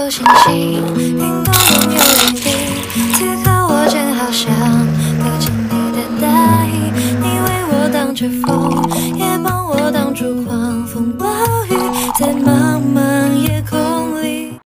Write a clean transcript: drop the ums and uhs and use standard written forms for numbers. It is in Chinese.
有星星，云动动有点低。此刻我正好想得见你的大意，你为我挡着风，也帮我挡住狂风暴